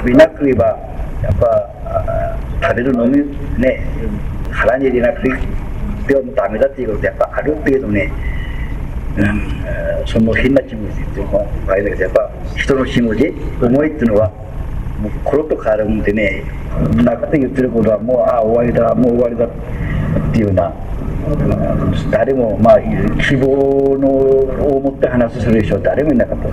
食べなければやっぱ食べるのにね腹に入れなくてもダメだっていうことやっぱある程度ね、その変な気持ちっていうのはあれだけどやっぱ人の気持ち思いっていうのはもうコロッと変わるんでね、中で言ってることはもう終わりだもう終わりだっていうような、誰もまあ希望のを持って話する人は誰もいなかった。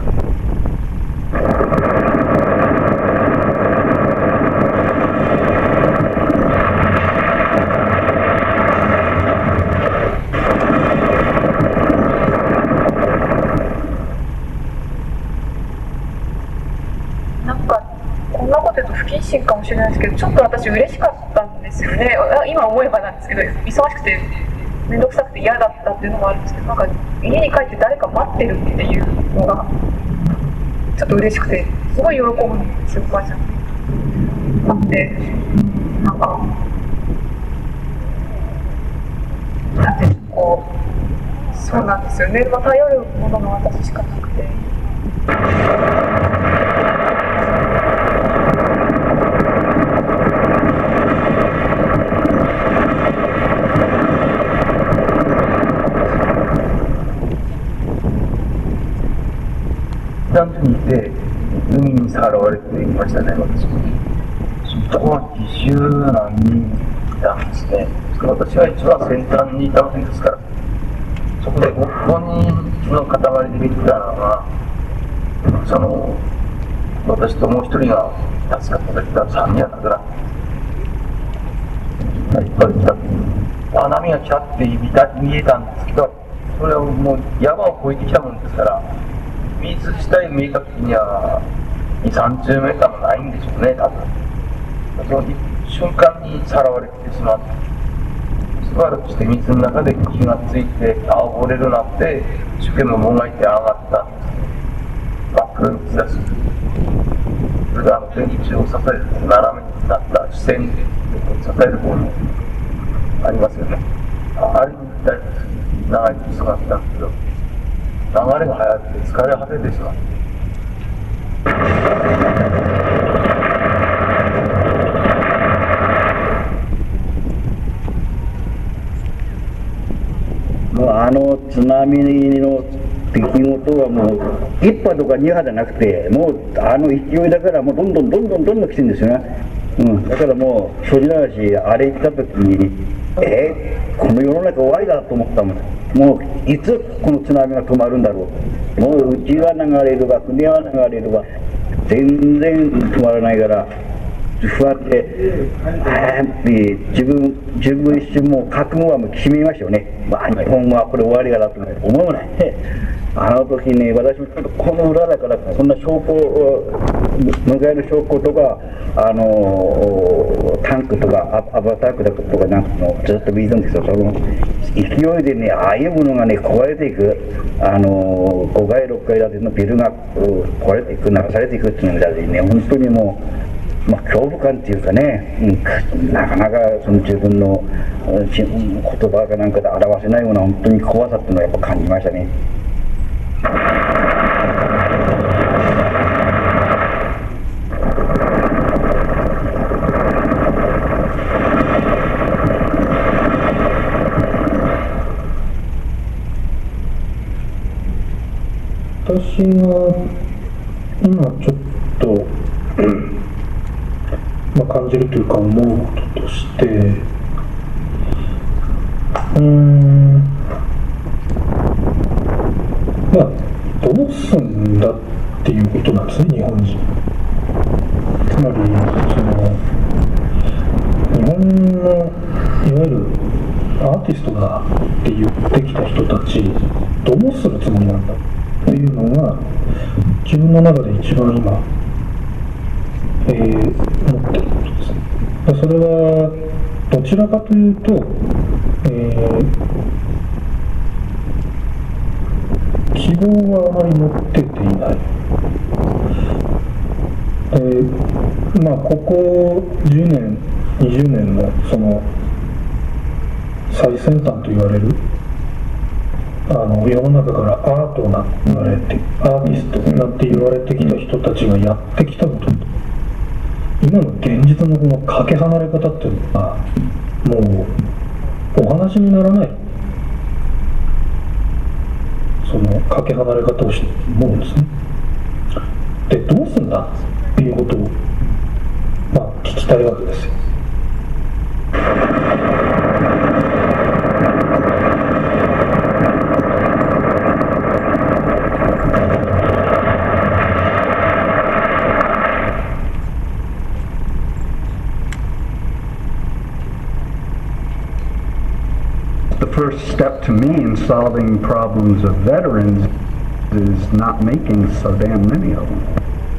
かもしれないですけど、ちょっと私嬉しかったんですよね。今思えばなんですけど、忙しくて面倒くさくて嫌だったっていうのもあるんですけど、なんか家に帰って誰か待ってるっていうのがちょっと嬉しくて、すごい喜ぶんですよ、おばあちゃん。待って、なんかだってこうそうなんですよね。まあ、頼るものが私しかなくて。 団地にいて海にさらわれていましたね、私も。そのところ20何人いたんですね。私が一番先端にいたわけですから、そこで5人の塊でできたのが、私ともう一人が助かっただけだ、3人は亡くなって、いっぱいいた。波がキャって見えたんですけど、それはもう山を越えてきたもんですから、水自体見えた時には2、30メーターもないんでしょうね、多分。その瞬間にさらわれてしまって、しばらくして水の中で気がついて、溺れるなって、一生懸命もがいて上がったんです。真っ黒い水だし。それが電柱を支える斜めになった視線で支える方にありますよね。あれに行きたいです。長い人が来たんですけど。流れが速くて疲れ果ててしまう。 もう津波の出来事はもう1波とか2波じゃなくて、もう勢いだからもうどんどん来てるんですよね。だからもう正直な話、あれ行った時にこの世の中終わりだと思ったもん。もういつこの津波が止まるんだろう。もううちは流れるわ船は流れるわ、全然止まらないから、不安で自分一瞬もう覚悟はもう決めましたよね。日本はこれ終わりだなと思うないあの時に私もちょっとこの裏だから、そんな証拠無害の証拠とかタンクとかアバタックとかなんかもずっと見るんですよ。その勢いでね、ああいうものがね壊れていく、5階6階建てのビルが壊れていく、流されていくっていうのでね、本当にもう恐怖感っていうかね、なかなかその自分の言葉かなんかで表せないような本当に怖さっていうのはやっぱ感じましたね。 私が今ちょっと感じるというか思うこととして、どうすんだっていうことなんですね、日本人。つまり日本のいわゆるアーティストだって言ってきた人たち、どうするつもりなんだっていうのが自分の中で一番今、思ってることです。それはどちらかというと、希望はあまり持ってていない。ここ10年、20年のその最先端と言われる世の中からアートな言われて、アーティストなんて言われてきた人たちがやってきたこと、 今の現実のこのかけ離れ方っていうのはもうお話にならない、そのかけ離れ方を思うんですね。でどうすんだっていうことを聞きたいわけですよ。 The first step to me in solving problems of veterans is not making so damn many of them.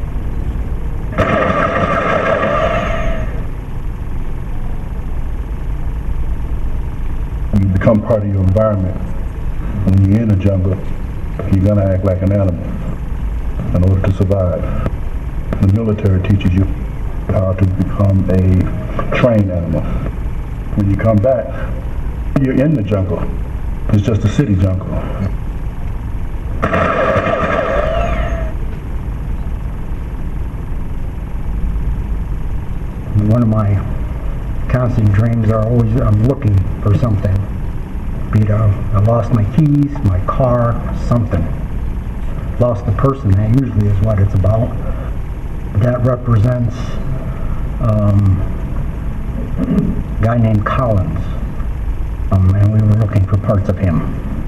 You become part of your environment. When you're in the jungle, you're gonna act like an animal in order to survive. The military teaches you how to become a trained animal. When you come back, you're in the jungle. It's just a city jungle. One of my constant dreams are always I'm looking for something. Be it I lost my keys, my car, something. Lost a person, that usually is what it's about. That represents a guy named Collins. And we were looking for parts of him.